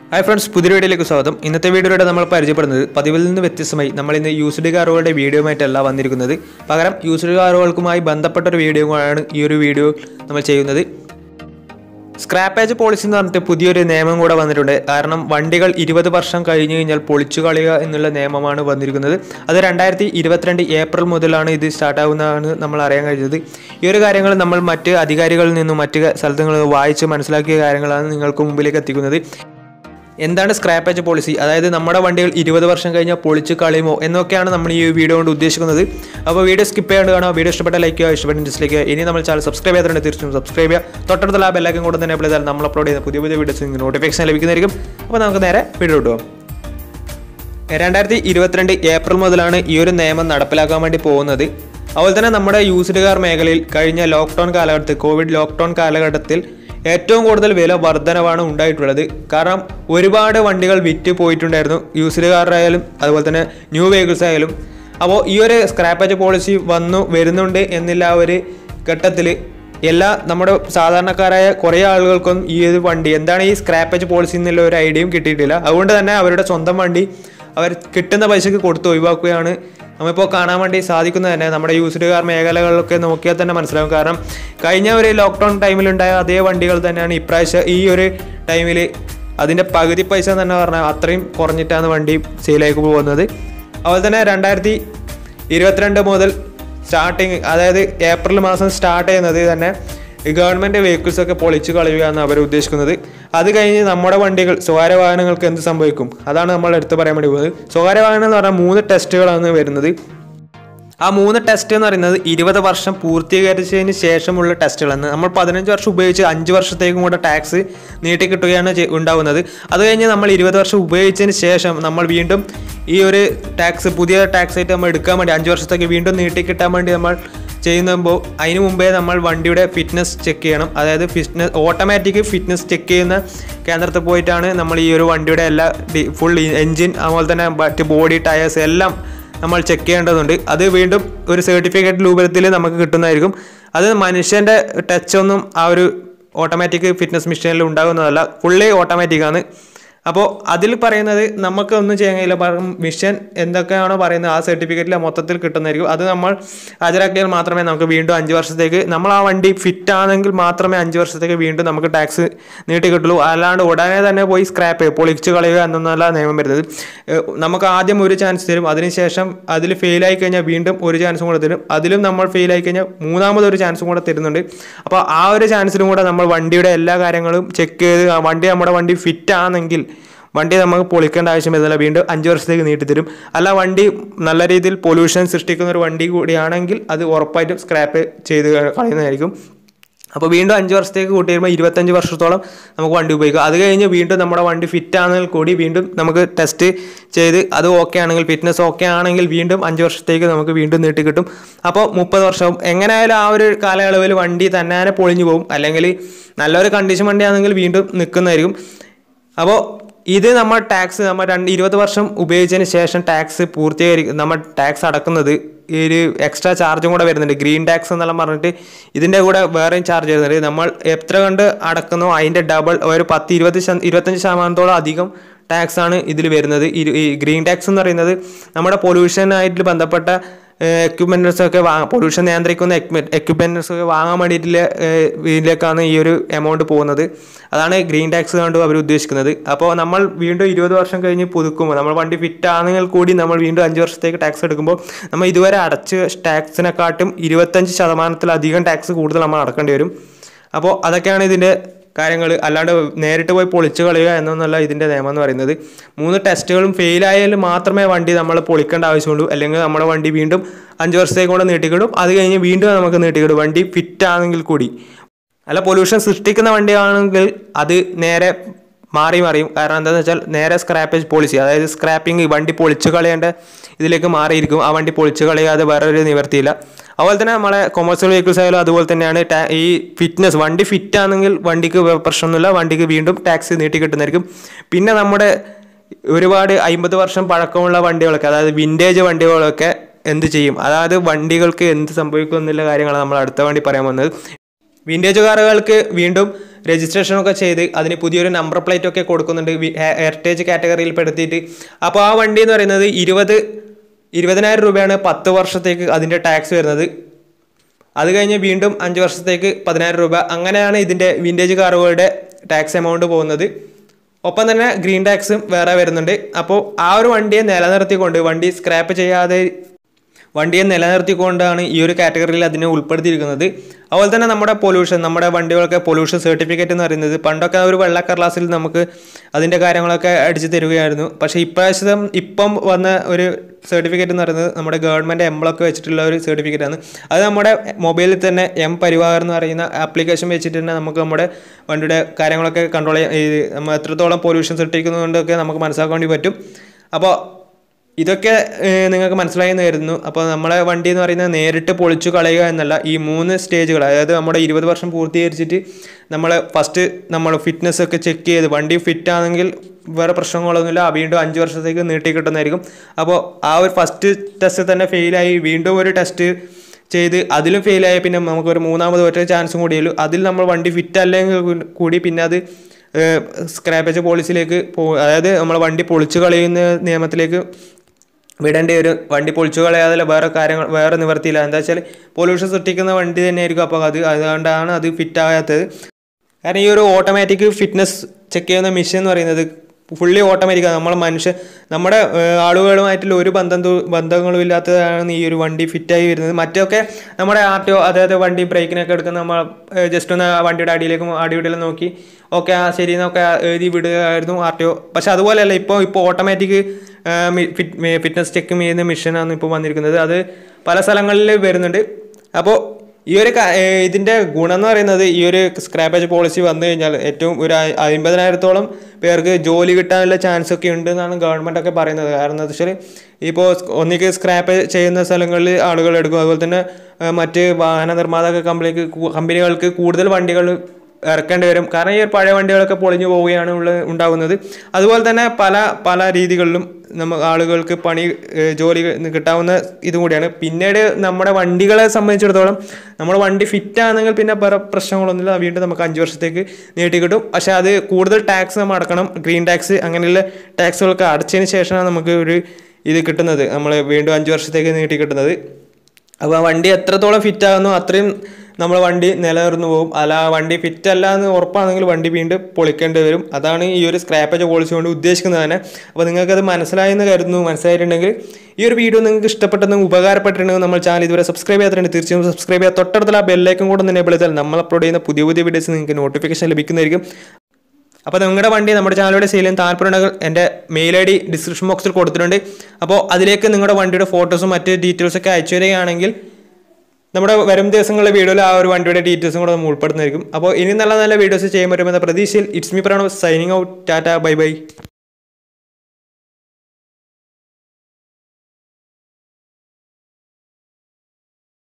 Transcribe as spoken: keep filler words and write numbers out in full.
Hi friends, പുതിയ വീഡിയോയിലേക്ക് സ്വാഗതം. ഇന്നത്തെ വീഡിയോയിലൂടെ നമ്മൾ പരിചയപ്പെടുന്നത് പതിവിൽ നിന്ന് വ്യത്യസ്തമായി നമ്മൾ ഇന്ന് യൂസ്ഡ് കാറുകളുടെ വീഡിയോയുമായിട്ടല്ല വന്നിരിക്കുന്നത്. പകരം യൂസ്ഡ് കാറുകൾക്കുമായി ബന്ധപ്പെട്ട ഒരു വീഡിയോയാണ് ഈ ഒരു വീഡിയോ നമ്മൾ ചെയ്യുന്നത്. സ്ക്രാപ്പേജ് പോളിസി എന്ന് പറഞ്ഞിട്ട് പുതിയൊരു നിയമം കൂടെ വന്നിട്ടുണ്ട്. കാരണം വണ്ടികൾ ഇരുപത് വർഷം കഴിഞ്ഞു കഴിഞ്ഞാൽ പൊളിച്ചു കളയുക എന്നുള്ള നിയമമാണ് വന്നിരിക്കുന്നത്. അത് രണ്ടായിരത്തി ഇരുപത്തിരണ്ട് ഏപ്രിൽ മുതലാണ് ഇത് സ്റ്റാർട്ടാകുന്നതാണ് നമ്മൾ അറിയാൻ കഴിഞ്ഞത്. ഈ ഒരു കാര്യങ്ങൾ നമ്മൾ മറ്റ് അധികാരികളിൽ നിന്നും മറ്റ് സ്ഥലത്തുനിന്ന് വായിച്ച് മനസ്സിലാക്കിയ കാര്യങ്ങളാണ് നിങ്ങൾക്ക് മുമ്പിലേക്ക് എത്തിക്കുന്നത്. എന്താണ് സ്ക്രാപ്പേജ് പോളിസി, അതായത് നമ്മുടെ വണ്ടികൾ ഇരുപത് വർഷം കഴിഞ്ഞാൽ പൊളിച്ച് കളയുമോ എന്നൊക്കെയാണ് നമ്മൾ ഈ വീഡിയോ കൊണ്ട് ഉദ്ദേശിക്കുന്നത്. അപ്പോൾ വീഡിയോ സ്കിപ്പ് ചെയ്യാണ്ട് കാണാം. വീഡിയോ ഇഷ്ടപ്പെട്ട ലൈക്ക് ചെയ്യുക, ഇഷ്ടപ്പെട്ട ഡിസ്ലൈക്ക് ചെയ്യുക. ഇനി നമ്മൾ ചാനൽ സബ്സ്ക്രൈബ് ചെയ്തിട്ടുണ്ട് തീർച്ചയായും സബ്സ്ക്രൈബ് ചെയ്യുക. തൊട്ടടുത്തുള്ള ആ ബെല്ലൈക്കൺ കൂടെ തന്നെ ചെയ്താൽ നമ്മൾ അപ്ലോഡ് ചെയ്യുന്ന പുതിയ പുതിയ വീഡിയോസ് നിങ്ങൾക്ക് നോട്ടിഫിക്കേഷൻ ലഭിക്കുന്നതായിരിക്കും. അപ്പോൾ നമുക്ക് നേരെ വീഡിയോ ഇട്ടുപോകാം. രണ്ടായിരത്തി ഇരുപത്തിരണ്ട് ഏപ്രിൽ മുതലാണ് ഈ ഒരു നിയമം നടപ്പിലാക്കാൻ വേണ്ടി പോകുന്നത്. അതുപോലെ തന്നെ നമ്മുടെ യൂസ്ഡ് കാർ മേഖലയിൽ കഴിഞ്ഞ ലോക്ക്ഡൗൺ കാലഘട്ടത്തിൽ കോവിഡ് ലോക്ക്ഡൗൺ കാലഘട്ടത്തിൽ ഏറ്റവും കൂടുതൽ വില വർധനവാണ് ഉണ്ടായിട്ടുള്ളത്. കാരണം ഒരുപാട് വണ്ടികൾ വിറ്റ് പോയിട്ടുണ്ടായിരുന്നു, യൂസ്ഡ് കാറായാലും അതുപോലെ തന്നെ ന്യൂ വെഹിക്കിൾസ് ആയാലും. അപ്പോൾ ഈ ഒരു സ്ക്രാപ്പേജ് പോളിസി വന്നു വരുന്നുണ്ട് എന്നുള്ള ഒരു ഘട്ടത്തിൽ എല്ലാ നമ്മുടെ സാധാരണക്കാരായ കുറേ ആളുകൾക്കും ഈ ഒരു വണ്ടി എന്താണ് ഈ സ്ക്രാപ്പേജ് പോളിസി എന്നുള്ള ഒരു ഐഡിയയും കിട്ടിയിട്ടില്ല. അതുകൊണ്ട് തന്നെ അവരുടെ സ്വന്തം വണ്ടി അവർ കിട്ടുന്ന പൈസക്ക് കൊടുത്ത് ഒഴിവാക്കുകയാണ് നമ്മളിപ്പോൾ കാണാൻ വേണ്ടി സാധിക്കുന്നത്. തന്നെ നമ്മുടെ യൂസ്ഡ് കാർ മേഖലകളിലൊക്കെ നോക്കിയാൽ തന്നെ മനസ്സിലാവും. കാരണം കഴിഞ്ഞ ഒരു ലോക്ക്ഡൗൺ ടൈമിലുണ്ടായ അതേ വണ്ടികൾ തന്നെയാണ് ഇപ്രാവശ്യം ഈ ഒരു ടൈമിൽ അതിൻ്റെ പകുതി പൈസ തന്നെ പറഞ്ഞാൽ അത്രയും കുറഞ്ഞിട്ടാണ് വണ്ടി സെയിലേക്ക് പോകുന്നത്. അതുപോലെ തന്നെ രണ്ടായിരത്തി ഇരുപത്തിരണ്ട് മുതൽ സ്റ്റാർട്ടിങ്, അതായത് ഏപ്രിൽ മാസം സ്റ്റാർട്ട് ചെയ്യുന്നത് തന്നെ ഈ ഗവൺമെൻറ് വെഹിക്കിൾസൊക്കെ പൊളിച്ച് കളയുക എന്ന് അവർ ഉദ്ദേശിക്കുന്നത്. അത് കഴിഞ്ഞ് നമ്മുടെ വണ്ടികൾ സ്വകാര്യ വാഹനങ്ങൾക്ക് എന്ത് സംഭവിക്കും, അതാണ് നമ്മൾ എടുത്ത് പറയാൻ വേണ്ടി പോകുന്നത്. സ്വകാര്യ വാഹനം എന്ന് പറഞ്ഞാൽ മൂന്ന് ടെസ്റ്റുകളാണ് വരുന്നത്. ആ മൂന്ന് ടെസ്റ്റ് എന്ന് പറയുന്നത് ഇരുപത് വർഷം പൂർത്തീകരിച്ചതിന് ശേഷമുള്ള ടെസ്റ്റുകളാണ്. നമ്മൾ പതിനഞ്ച് വർഷം ഉപയോഗിച്ച് അഞ്ച് വർഷത്തേക്കും കൂടെ ടാക്സ് നീട്ടിക്കിട്ടുകയാണ് ഉണ്ടാകുന്നത്. അത് കഴിഞ്ഞ് നമ്മൾ ഇരുപത് വർഷം ഉപയോഗിച്ചതിന് ശേഷം നമ്മൾ വീണ്ടും ഈ ഒരു ടാക്സ് പുതിയ ടാക്സ് ആയിട്ട് നമ്മൾ എടുക്കാൻ വേണ്ടി അഞ്ച് വർഷത്തേക്ക് വീണ്ടും നീട്ടിക്കിട്ടാൻ വേണ്ടി നമ്മൾ ചെയ്യുമ്പോൾ അതിന് മുമ്പേ നമ്മൾ വണ്ടിയുടെ ഫിറ്റ്നസ് ചെക്ക് ചെയ്യണം. അതായത് ഫിറ്റ്നസ് ഓട്ടോമാറ്റിക് ഫിറ്റ്നസ് ചെക്ക് ചെയ്യുന്ന കേന്ദ്രത്തിൽ പോയിട്ടാണ് നമ്മൾ ഈ ഒരു വണ്ടിയുടെ എല്ലാ ഫുൾ എൻജിൻ അതുപോലെ തന്നെ മറ്റ് ബോഡി ടയേഴ്സ് എല്ലാം നമ്മൾ ചെക്ക് ചെയ്യേണ്ടതുണ്ട്. അത് വീണ്ടും ഒരു സർട്ടിഫിക്കറ്റ് രൂപത്തിൽ നമുക്ക് കിട്ടുന്നതായിരിക്കും. അത് മനുഷ്യൻ്റെ ടച്ചൊന്നും ആ ഒരു ഓട്ടോമാറ്റിക് ഫിറ്റ്നസ് മെഷീനിൽ ഉണ്ടാകുന്നതല്ല, ഫുള്ളി ഓട്ടോമാറ്റിക്കാണ്. അപ്പോൾ അതിൽ പറയുന്നത് നമുക്ക് ഒന്നും ചെയ്യാൻ കഴിയില്ല. മിഷൻ എന്തൊക്കെയാണോ പറയുന്നത് ആ സർട്ടിഫിക്കറ്റിൽ മൊത്തത്തിൽ കിട്ടുന്നതായിരിക്കും. അത് നമ്മൾ ഹാജരാക്കിയാൽ മാത്രമേ നമുക്ക് വീണ്ടും അഞ്ച് വർഷത്തേക്ക് നമ്മൾ ആ വണ്ടി ഫിറ്റ് ആണെങ്കിൽ മാത്രമേ അഞ്ച് വർഷത്തേക്ക് വീണ്ടും നമുക്ക് ടാക്സ് നീട്ടി കിട്ടുള്ളൂ. അല്ലാണ്ട് ഉടനെ തന്നെ പോയി സ്ക്രാപ്പ് പൊളിച്ച് കളയുക എന്നൊന്നല്ല നിയമം വരുന്നത്. നമുക്ക് ആദ്യം ഒരു ചാൻസ് തരും, അതിനുശേഷം അതിൽ ഫെയിലായി കഴിഞ്ഞാൽ വീണ്ടും ഒരു ചാൻസും കൂടെ തരും, അതിലും നമ്മൾ ഫെയിലായി കഴിഞ്ഞാൽ മൂന്നാമതൊരു ചാൻസും കൂടെ തരുന്നുണ്ട്. അപ്പോൾ ആ ഒരു ചാൻസിലും കൂടെ നമ്മൾ വണ്ടിയുടെ എല്ലാ കാര്യങ്ങളും ചെക്ക് ചെയ്ത് വണ്ടി നമ്മുടെ വണ്ടി ഫിറ്റ് ആണെങ്കിൽ വണ്ടി നമുക്ക് പൊളിക്കേണ്ട ആവശ്യം വരുന്നില്ല, വീണ്ടും അഞ്ച് വർഷത്തേക്ക് നീട്ടിത്തരും. അല്ല വണ്ടി നല്ല രീതിയിൽ പൊല്യൂഷൻ സൃഷ്ടിക്കുന്ന ഒരു വണ്ടി കൂടിയാണെങ്കിൽ അത് ഉറപ്പായിട്ടും സ്ക്രാപ്പ് ചെയ്ത് കളയുന്നതായിരിക്കും. അപ്പോൾ വീണ്ടും അഞ്ച് വർഷത്തേക്ക് കൂട്ടി വരുമ്പോൾ ഇരുപത്തഞ്ച് വർഷത്തോളം നമുക്ക് വണ്ടി ഉപയോഗിക്കാം. അത് കഴിഞ്ഞ് വീണ്ടും നമ്മുടെ വണ്ടി ഫിറ്റ് ആണെങ്കിൽ കൂടി വീണ്ടും നമുക്ക് ടെസ്റ്റ് ചെയ്ത് അത് ഓക്കെ ആണെങ്കിൽ ഫിറ്റ്നസ് ഓക്കെ ആണെങ്കിൽ വീണ്ടും അഞ്ച് വർഷത്തേക്ക് നമുക്ക് വീണ്ടും നീട്ടി കിട്ടും. അപ്പോൾ മുപ്പത് വർഷം എങ്ങനെയായാലും ആ ഒരു കാലയളവിൽ വണ്ടി തന്നെ പൊളിഞ്ഞു പോകും. അല്ലെങ്കിൽ നല്ലൊരു കണ്ടീഷൻ വണ്ടിയാണെങ്കിൽ വീണ്ടും നിൽക്കുന്നതായിരിക്കും. അപ്പോൾ ഇത് നമ്മൾ ടാക്സ് നമ്മൾ രണ്ട് ഇരുപത് വർഷം ഉപയോഗിച്ചതിന് ശേഷം ടാക്സ് പൂർത്തീകരിക്കും നമ്മൾ ടാക്സ് അടക്കുന്നത് ഈ ഒരു എക്സ്ട്രാ ചാർജും കൂടെ വരുന്നുണ്ട്. ഗ്രീൻ ടാക്സ് എന്നെല്ലാം പറഞ്ഞിട്ട് ഇതിൻ്റെ കൂടെ വേറെയും ചാർജ് വരുന്നുണ്ട്. നമ്മൾ എത്ര കണ്ട് അടക്കുന്നോ അതിൻ്റെ ഡബിൾ ഒരു പത്ത് ഇരുപത് ഇരുപത്തഞ്ച് ശതമാനത്തോളം അധികം ടാക്സ് ആണ് ഇതിൽ വരുന്നത്. ഈ ഗ്രീൻ ടാക്സ് എന്ന് പറയുന്നത് നമ്മുടെ പൊല്യൂഷനായിട്ട് ബന്ധപ്പെട്ട എക്യുപ്മെൻറ്റ്സൊക്കെ വാങ്ങാൻ പൊല്യൂഷൻ നിയന്ത്രിക്കുന്ന എക്യുപ്മെൻറ്റ്സൊക്കെ വാങ്ങാൻ വേണ്ടിയിട്ടുള്ള ഇതിലേക്കാണ് ഈ ഒരു എമൗണ്ട് പോകുന്നത്. അതാണ് ഗ്രീൻ ടാക്സ് കൊണ്ട് അവർ ഉദ്ദേശിക്കുന്നത്. അപ്പോൾ നമ്മൾ വീണ്ടും ഇരുപത് വർഷം കഴിഞ്ഞ് പുതുക്കുമ്പോൾ നമ്മൾ വണ്ടി ഫിറ്റ് ആണെങ്കിൽ കൂടി നമ്മൾ വീണ്ടും അഞ്ച് വർഷത്തേക്ക് ടാക്സ് എടുക്കുമ്പോൾ നമ്മൾ ഇതുവരെ അടച്ച് ടാക്സിനെക്കാട്ടും ഇരുപത്തഞ്ച് ശതമാനത്തിലധികം ടാക്സ് കൂടുതൽ നമ്മൾ അടക്കേണ്ടി വരും. അപ്പോൾ അതൊക്കെയാണ് ഇതിൻ്റെ കാര്യങ്ങൾ. അല്ലാണ്ട് നേരിട്ട് പോയി പൊളിച്ച് കളയുക എന്നൊന്നല്ല ഇതിൻ്റെ നിയമം എന്ന് പറയുന്നത്. മൂന്ന് ടെസ്റ്റുകളും ഫെയിലായാലും മാത്രമേ വണ്ടി നമ്മൾ പൊളിക്കേണ്ട ആവശ്യമുള്ളൂ. അല്ലെങ്കിൽ നമ്മുടെ വണ്ടി വീണ്ടും അഞ്ച് വർഷത്തേക്ക് കൂടെ നീട്ടിക്കിടും. അത് കഴിഞ്ഞ് വീണ്ടും നമുക്ക് നീട്ടിക്കിടും വണ്ടി ഫിറ്റ് ആണെങ്കിൽ കൂടി. അല്ല പൊല്യൂഷൻ സൃഷ്ടിക്കുന്ന വണ്ടിയാണെങ്കിൽ അത് നേരെ മാറി മറിയും. കാരണം എന്താണെന്ന് വെച്ചാൽ നേരെ സ്ക്രാപ്പേജ് പോളിസി, അതായത് സ്ക്രാപ്പിംഗ് വണ്ടി പൊളിച്ച് കളയേണ്ട ഇതിലേക്ക് മാറിയിരിക്കും. ആ വണ്ടി പൊളിച്ച് കളയാതെ വേറൊരു നിവർത്തിയില്ല. അതുപോലെ തന്നെ നമ്മളെ കൊമേഴ്സ്യൽ വെഹിക്കിൾസ് ആയാലും അതുപോലെ തന്നെയാണ്. ഈ ഫിറ്റ്നസ് വണ്ടി ഫിറ്റ് ആണെങ്കിൽ വണ്ടിക്ക് പ്രശ്നമൊന്നുമില്ല, വണ്ടിക്ക് വീണ്ടും ടാക്സ് നീട്ടി കിട്ടുന്നതായിരിക്കും. പിന്നെ നമ്മുടെ ഒരുപാട് അമ്പത് വർഷം പഴക്കമുള്ള വണ്ടികളൊക്കെ, അതായത് വിൻറ്റേജ് വണ്ടികളൊക്കെ എന്ത് ചെയ്യും, അതായത് വണ്ടികൾക്ക് എന്ത് സംഭവിക്കും എന്നുള്ള കാര്യങ്ങളാണ് നമ്മൾ അടുത്ത വണ്ടി പറയാൻ വന്നത്. വിൻറ്റേജ് കാറുകൾക്ക് വീണ്ടും രജിസ്ട്രേഷനൊക്കെ ചെയ്ത് അതിന് പുതിയൊരു നമ്പർ പ്ലേറ്റ് ഒക്കെ കൊടുക്കുന്നുണ്ട് ഹെറിറ്റേജ് കാറ്റഗറിയിൽ പെടുത്തിയിട്ട്. അപ്പോൾ ആ വണ്ടി എന്ന് പറയുന്നത് ഇരുപത് ഇരുപതിനായിരം രൂപയാണ് പത്ത് വർഷത്തേക്ക് അതിൻ്റെ ടാക്സ് വരുന്നത്. അത് കഴിഞ്ഞ് വീണ്ടും അഞ്ച് വർഷത്തേക്ക് പതിനായിരം രൂപ, അങ്ങനെയാണ് ഇതിൻ്റെ വിൻറ്റേജ് കാറുകളുടെ ടാക്സ് എമൗണ്ട് പോകുന്നത്. ഒപ്പം തന്നെ ഗ്രീൻ ടാക്സും വേറെ വരുന്നുണ്ട്. അപ്പോൾ ആ ഒരു വണ്ടിയെ നിലനിർത്തിക്കൊണ്ട്, വണ്ടി സ്ക്രാപ്പ് ചെയ്യാതെ വണ്ടിയെ നിലനിർത്തിക്കൊണ്ടാണ് ഈ ഒരു കാറ്റഗറിയിൽ അതിനെ ഉൾപ്പെടുത്തിയിരിക്കുന്നത്. അതുപോലെ തന്നെ നമ്മുടെ പൊല്യൂഷൻ, നമ്മുടെ വണ്ടികൾക്ക് പൊല്യൂഷൻ സർട്ടിഫിക്കറ്റ് എന്ന് പറയുന്നത് പണ്ടൊക്കെ ഒരു വെള്ള കടലാസിൽ നമുക്ക് അതിൻ്റെ കാര്യങ്ങളൊക്കെ അടിച്ചു തരികയായിരുന്നു. പക്ഷേ ഇപ്രാവശ്യം ഇപ്പം വന്ന ഒരു സർട്ടിഫിക്കറ്റ് എന്ന് പറയുന്നത് നമ്മുടെ ഗവൺമെൻറ് എംബ്ലമൊക്കെ വെച്ചിട്ടുള്ള ഒരു സർട്ടിഫിക്കറ്റാണ്. അത് നമ്മുടെ മൊബൈലിൽ തന്നെ എം പരിവാർ എന്ന് പറയുന്ന ആപ്ലിക്കേഷൻ വെച്ചിട്ട് തന്നെ നമുക്ക് നമ്മുടെ വണ്ടിയുടെ കാര്യങ്ങളൊക്കെ കൺട്രോൾ ചെയ്യാൻ, നമ്മൾ എത്രത്തോളം പൊല്യൂഷൻ സൃഷ്ടിക്കുന്നതുകൊണ്ടൊക്കെ നമുക്ക് മനസ്സിലാക്കാൻ വേണ്ടി പറ്റും. അപ്പോൾ ഇതൊക്കെ നിങ്ങൾക്ക് മനസ്സിലായി എന്ന് കരുതുന്നു. അപ്പോൾ നമ്മളെ വണ്ടി എന്ന് പറയുന്നത് നേരിട്ട് പൊളിച്ചു കളയുക എന്നല്ല, ഈ മൂന്ന് സ്റ്റേജുകൾ, അതായത് നമ്മുടെ ഇരുപത് വർഷം പൂർത്തീകരിച്ചിട്ട് നമ്മൾ ഫസ്റ്റ് നമ്മൾ ഫിറ്റ്നസ് ഒക്കെ ചെക്ക് ചെയ്ത് വണ്ടി ഫിറ്റ് ആണെങ്കിൽ വേറെ പ്രശ്നങ്ങളൊന്നുമില്ല, വീണ്ടും അഞ്ച് വർഷത്തേക്ക് നീട്ടി കിട്ടുന്നതായിരിക്കും. അപ്പോൾ ആ ഒരു ഫസ്റ്റ് ടെസ്റ്റ് തന്നെ ഫെയിലായി വീണ്ടും ഒരു ടെസ്റ്റ് ചെയ്ത് അതിലും ഫെയിലായി പിന്നെ നമുക്കൊരു മൂന്നാമത് ഒറ്റ ചാൻസും കൂടിയുള്ളൂ. അതിൽ നമ്മൾ വണ്ടി ഫിറ്റ് അല്ലെങ്കിൽ കൂടി പിന്നെ അത് സ്ക്രാപ്പേജ് പോളിസിയിലേക്ക് പോകും, അതായത് നമ്മൾ വണ്ടി പൊളിച്ചു കളയുന്ന നിയമത്തിലേക്ക് വിടേണ്ടി വരും. വണ്ടി പൊളിച്ചു കളയാതെ വേറെ കാര്യങ്ങൾ വേറെ നിവർത്തിയില്ല. എന്താ വെച്ചാൽ പൊല്യൂഷൻ സൃഷ്ടിക്കുന്ന വണ്ടി തന്നെയായിരിക്കും. അപ്പോൾ അത് അതുകൊണ്ടാണ് അത് ഫിറ്റ് ആകാത്തത്. കാരണം ഈ ഒരു ഓട്ടോമാറ്റിക് ഫിറ്റ്നസ് ചെക്ക് ചെയ്യുന്ന മെഷീൻ എന്ന് പറയുന്നത് ഫുള്ളി ഓട്ടോമാറ്റിക്കാണ്. നമ്മൾ മനുഷ്യ നമ്മുടെ ആളുകളുമായിട്ടുള്ള ഒരു ബന്ധം ബന്ധങ്ങളും ഇല്ലാത്തതാണ് ഈ ഒരു വണ്ടി ഫിറ്റായി വരുന്നത്. മറ്റൊക്കെ നമ്മുടെ ആർ ടി ഒ, അതായത് വണ്ടി ബ്രേക്കിനൊക്കെ എടുക്കുന്ന നമ്മൾ ജസ്റ്റ് ഒന്ന് വണ്ടിയുടെ അടിയിലേക്കും അടിയിലും നോക്കി ഓക്കെ ആ ശരി എന്നൊക്കെ എഴുതി വിടുകയായിരുന്നു ആർ ടി ഒ. പക്ഷെ അതുപോലെയല്ല, ഇപ്പോൾ ഇപ്പോൾ ഓട്ടോമാറ്റിക് ഫിറ്റ് ഫിറ്റ്നസ് ചെക്ക് ചെയ്യുന്ന മെഷീനാണ് ഇപ്പോൾ വന്നിരിക്കുന്നത്. അത് പല സ്ഥലങ്ങളിൽ വരുന്നുണ്ട്. അപ്പോൾ ഈ ഒരു ഇതിൻ്റെ ഗുണം എന്ന് പറയുന്നത്, ഈ ഒരു സ്ക്രാപ്പേജ് പോളിസി വന്നു കഴിഞ്ഞാൽ ഏറ്റവും ഒരു അമ്പതിനായിരത്തോളം പേർക്ക് ജോലി കിട്ടാനുള്ള ചാൻസ് ഒക്കെ ഉണ്ട് എന്നാണ് ഗവൺമെൻറ് ഒക്കെ പറയുന്നത്. കാരണം എന്താ വെച്ചാൽ ഇപ്പോൾ ഒന്നിക്ക് സ്ക്രാപ്പ് ചെയ്യുന്ന സ്ഥലങ്ങളിൽ ആളുകൾ എടുക്കും. അതുപോലെ തന്നെ മറ്റ് വാഹന നിർമ്മാതാക്ക കമ്പനിക്ക് കമ്പനികൾക്ക് കൂടുതൽ വണ്ടികൾ ഇറക്കേണ്ടി വരും. കാരണം ഈ ഒരു പഴയ വണ്ടികളൊക്കെ പൊളിഞ്ഞു പോവുകയാണ് ഉള്ള ഉണ്ടാകുന്നത്. അതുപോലെ തന്നെ പല പല രീതികളിലും നമ്മൾ ആളുകൾക്ക് പണി ജോലി കിട്ടാവുന്ന ഇതും കൂടിയാണ്. പിന്നീട് നമ്മുടെ വണ്ടികളെ സംബന്ധിച്ചിടത്തോളം നമ്മുടെ വണ്ടി ഫിറ്റ് ആണെങ്കിൽ പിന്നെ വേറെ പ്രശ്നങ്ങളൊന്നുമില്ല, വീണ്ടും നമുക്ക് അഞ്ച് വർഷത്തേക്ക് നീട്ടി കിട്ടും. പക്ഷേ അത് കൂടുതൽ ടാക്സ് നമ്മൾ അടക്കണം, ഗ്രീൻ ടാക്സ് അങ്ങനെയുള്ള ടാക്സുകളൊക്കെ അടച്ചതിന് ശേഷമാണ് നമുക്ക് ഒരു ഇത് കിട്ടുന്നത്, നമ്മൾ വീണ്ടും അഞ്ച് വർഷത്തേക്ക് നീട്ടി കിട്ടുന്നത്. അപ്പോൾ ആ വണ്ടി എത്രത്തോളം ഫിറ്റ് ആകുന്നു അത്രയും നമ്മൾ വണ്ടി നിലനിർന്നു പോകും. അല്ല വണ്ടി ഫിറ്റ് അല്ല എന്ന് ഉറപ്പാണെങ്കിൽ വണ്ടി വീണ്ടും പൊളിക്കേണ്ടി വരും. അതാണ് ഈ ഒരു സ്ക്രാപ്പേജ് പോളിസി കൊണ്ട് ഉദ്ദേശിക്കുന്നത് തന്നെ. അപ്പോൾ നിങ്ങൾക്കത് മനസ്സിലായെന്ന് കരുതുന്നു. മനസ്സിലായിട്ടുണ്ടെങ്കിൽ ഈ ഒരു വീഡിയോ നിങ്ങൾക്ക് ഇഷ്ടപ്പെട്ടെന്ന് ഉപകാരപ്പെട്ടിട്ടുണ്ടെങ്കിൽ നമ്മൾ ചാനൽ ഇതുവരെ സബ്സ്ക്രൈബ് ചെയ്യാത്തതുകൊണ്ട് തീർച്ചയായും സബ്സ്ക്രൈബ് ചെയ്യുക. തൊട്ടടുത്തുള്ള ബെല്ലൈക്കൺ കൂടെ തന്നെ എനേബിൾ ചെയ്താൽ നമ്മൾ അപ്ലോഡ് ചെയ്യുന്ന പുതിയ പുതിയ വീഡിയോസ് നിങ്ങൾക്ക് നോട്ടിഫിക്കേഷൻ ലഭിക്കുന്നതായിരിക്കും. അപ്പോൾ നിങ്ങളുടെ വണ്ടി നമ്മുടെ ചാനലിലൂടെ സെയിൽ ചെയ്യാൻ താല്പര്യമുണ്ടെങ്കിൽ എൻ്റെ മെയിൽ ഐ ഡി ഡിസ്ക്രിപ്ഷൻ ബോക്സിൽ കൊടുത്തിട്ടുണ്ട്. അപ്പോൾ അതിലേക്ക് നിങ്ങളുടെ വണ്ടിയുടെ ഫോട്ടോസും മറ്റ് ഡീറ്റെയിൽസൊക്കെ അയച്ചു തരികയാണെങ്കിൽ നമ്മുടെ വരും ദിവസങ്ങളിലെ വീഡിയോയിൽ ആ ഒരു വണ്ടിയുടെ ഡീറ്റെയിൽസും കൂടെ നമ്മൾ ഉൾപ്പെടുന്നതായിരിക്കും. അപ്പോൾ ഇനി നല്ല നല്ല വീഡിയോസ് ചെയ്യാൻ പറ്റുമെന്ന പ്രതീക്ഷയിൽ it's me Pranav signing out. Tata bye by.